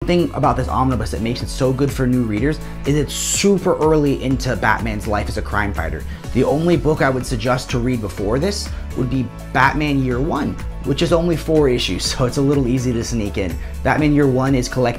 thing about this omnibus that makes it so good for new readers is it's super early into Batman's life as a crime fighter. The only book I would suggest to read before this would be Batman Year One, which is only 4 issues, so it's a little easy to sneak in. Batman Year One is collected